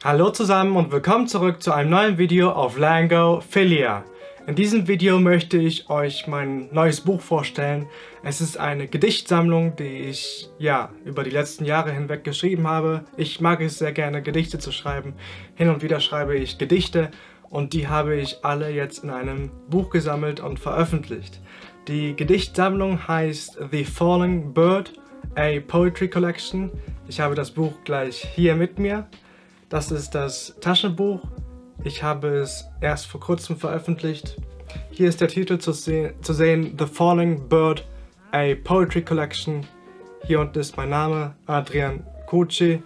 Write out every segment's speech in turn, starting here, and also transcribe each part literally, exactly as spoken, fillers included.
Hallo zusammen und willkommen zurück zu einem neuen Video auf Langophilia. In diesem Video möchte ich euch mein neues Buch vorstellen. Es ist eine Gedichtsammlung, die ich ja über die letzten Jahre hinweg geschrieben habe. Ich mag es sehr gerne, Gedichte zu schreiben. Hin und wieder schreibe ich Gedichte und die habe ich alle jetzt in einem Buch gesammelt und veröffentlicht. Die Gedichtsammlung heißt The Falling Bird, a Poetry Collection. Ich habe das Buch gleich hier mit mir. Das ist das Taschenbuch. Ich habe es erst vor kurzem veröffentlicht. Hier ist der Titel zu, se zu sehen, The Falling Bird, a Poetry Collection. Hier unten ist mein Name, Adrian Cucci.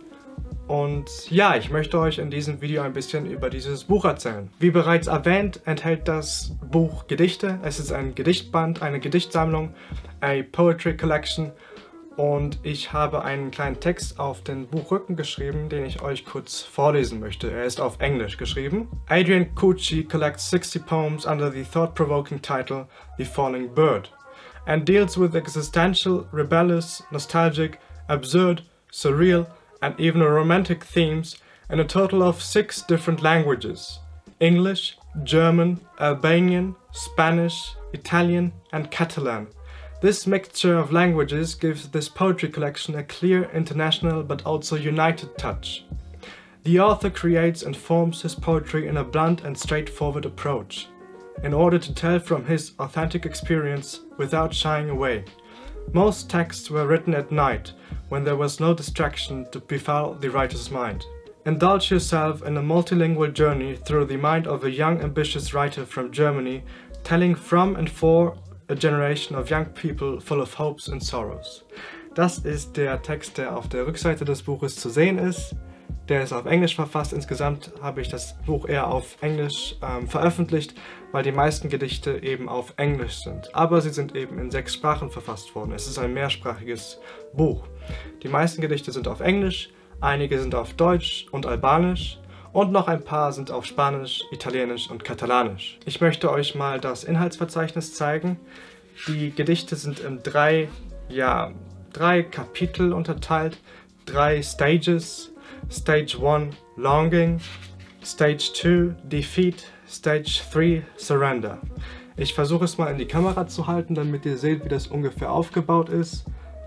Und ja, ich möchte euch in diesem Video ein bisschen über dieses Buch erzählen. Wie bereits erwähnt, enthält das Buch Gedichte. Es ist ein Gedichtband, eine Gedichtsammlung, a Poetry Collection. Und ich habe einen kleinen Text auf den Buchrücken geschrieben, den ich euch kurz vorlesen möchte. Er ist auf Englisch geschrieben. Adrian Cucci collects sixty poems under the thought-provoking title The Falling Bird and deals with existential, rebellious, nostalgic, absurd, surreal and even romantic themes in a total of six different languages: English, German, Albanian, Spanish, Italian and Catalan. This mixture of languages gives this poetry collection a clear, international, but also united touch. The author creates and forms his poetry in a blunt and straightforward approach, in order to tell from his authentic experience without shying away. Most texts were written at night, when there was no distraction to befoul the writer's mind. Indulge yourself in a multilingual journey through the mind of a young, ambitious writer from Germany, telling from and for a generation of young people full of hopes and sorrows. Das ist der Text, der auf der Rückseite des Buches zu sehen ist. Der ist auf Englisch verfasst. Insgesamt habe ich das Buch eher auf Englisch ähm, veröffentlicht, weil die meisten Gedichte eben auf Englisch sind. Aber sie sind eben in sechs Sprachen verfasst worden. Es ist ein mehrsprachiges Buch. Die meisten Gedichte sind auf Englisch, einige sind auf Deutsch und Albanisch. Und noch ein paar sind auf Spanisch, Italienisch und Katalanisch. Ich möchte euch mal das Inhaltsverzeichnis zeigen. Die Gedichte sind in drei, ja, drei Kapitel unterteilt, drei Stages. Stage one, Longing. Stage two, Defeat. Stage three, Surrender. Ich versuche es mal in die Kamera zu halten, damit ihr seht, wie das ungefähr aufgebaut ist.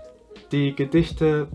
Die Gedichte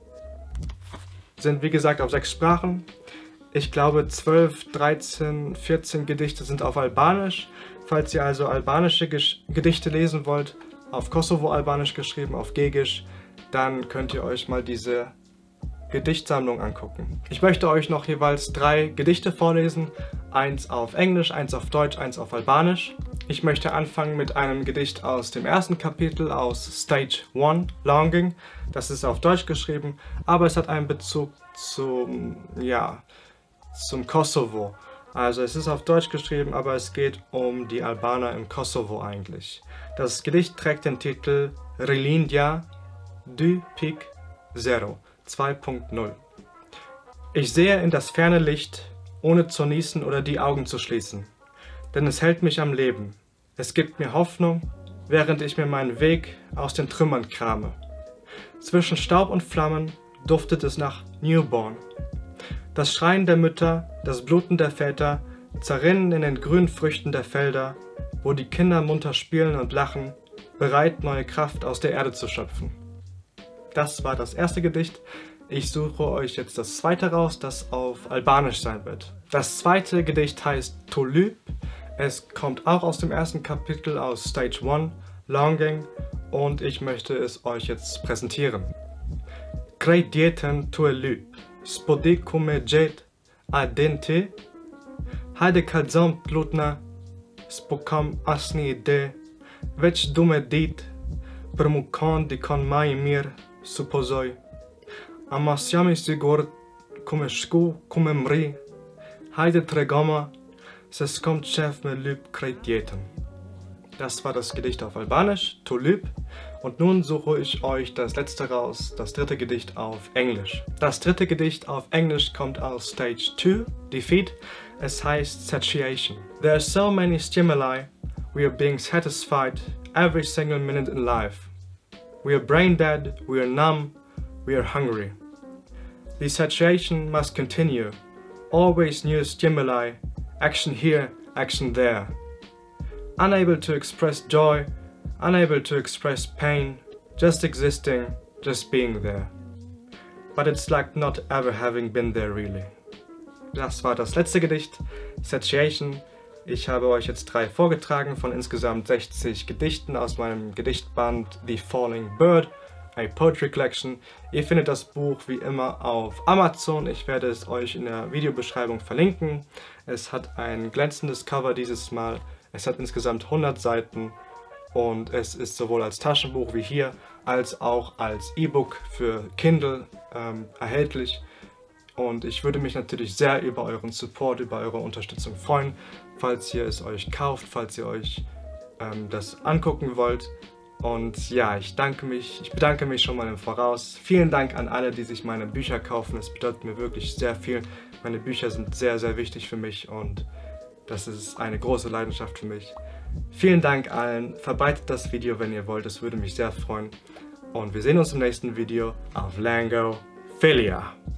sind wie gesagt auf sechs Sprachen. Ich glaube zwölf, dreizehn, vierzehn Gedichte sind auf Albanisch. Falls ihr also albanische Gedichte lesen wollt, auf Kosovo-Albanisch geschrieben, auf Gegisch, dann könnt ihr euch mal diese Gedichtsammlung angucken. Ich möchte euch noch jeweils drei Gedichte vorlesen. Eins auf Englisch, eins auf Deutsch, eins auf Albanisch. Ich möchte anfangen mit einem Gedicht aus dem ersten Kapitel, aus Stage one, Longing. Das ist auf Deutsch geschrieben, aber es hat einen Bezug zum, ja, zum Kosovo. Also es ist auf Deutsch geschrieben, aber es geht um die Albaner im Kosovo eigentlich. Das Gedicht trägt den Titel Rilindja zwei Punkt null. Ich sehe in das ferne Licht, ohne zu niesen oder die Augen zu schließen. Denn es hält mich am Leben. Es gibt mir Hoffnung, während ich mir meinen Weg aus den Trümmern krame. Zwischen Staub und Flammen duftet es nach Newborn. Das Schreien der Mütter, das Bluten der Väter zerrinnen in den grünen Früchten der Felder, wo die Kinder munter spielen und lachen, bereit, neue Kraft aus der Erde zu schöpfen. Das war das erste Gedicht. Ich suche euch jetzt das zweite raus, das auf Albanisch sein wird. Das zweite Gedicht heißt Tulip. Es kommt auch aus dem ersten Kapitel, aus Stage one, Longing, und ich möchte es euch jetzt präsentieren. Krejt jetën tu e lyp, s'po di ku me gjet, a din ti? Hajde kallzom t'lutna, s'po kam asni ide, veç du me dit, për mu kanë dikon ma i mirë, supozoj. Ama s'jam i sigurt ku me shku, ku me mri, hajde tregoma, se s'kom qef me lyp krejt jetën. Das war das Gedicht auf Albanisch, Tulip. Und nun suche ich euch das letzte raus, das dritte Gedicht auf Englisch. Das dritte Gedicht auf Englisch kommt aus Stage two, Defeat. Es heißt Satiation. There are so many stimuli, we are being satisfied every single minute in life. We are brain dead, we are numb, we are hungry. The satiation must continue, always new stimuli, action here, action there. Unable to express joy, unable to express pain, just existing, just being there. But it's like not ever having been there really. Das war das letzte Gedicht, Satiation. Ich habe euch jetzt drei vorgetragen von insgesamt sechzig Gedichten aus meinem Gedichtband The Falling Bird, a Poetry Collection. Ihr findet das Buch wie immer auf Amazon. Ich werde es euch in der Videobeschreibung verlinken. Es hat ein glänzendes Cover dieses Mal. Es hat insgesamt hundert Seiten und es ist sowohl als Taschenbuch wie hier als auch als E-Book für Kindle ähm, erhältlich. Und ich würde mich natürlich sehr über euren Support, über eure Unterstützung freuen, falls ihr es euch kauft, falls ihr euch ähm, das angucken wollt. Und ja, ich danke mich, ich bedanke mich schon mal im Voraus. Vielen Dank an alle, die sich meine Bücher kaufen. Es bedeutet mir wirklich sehr viel. Meine Bücher sind sehr, sehr wichtig für mich und das ist eine große Leidenschaft für mich. Vielen Dank allen. Verbreitet das Video, wenn ihr wollt. Es würde mich sehr freuen. Und wir sehen uns im nächsten Video auf Langophilia.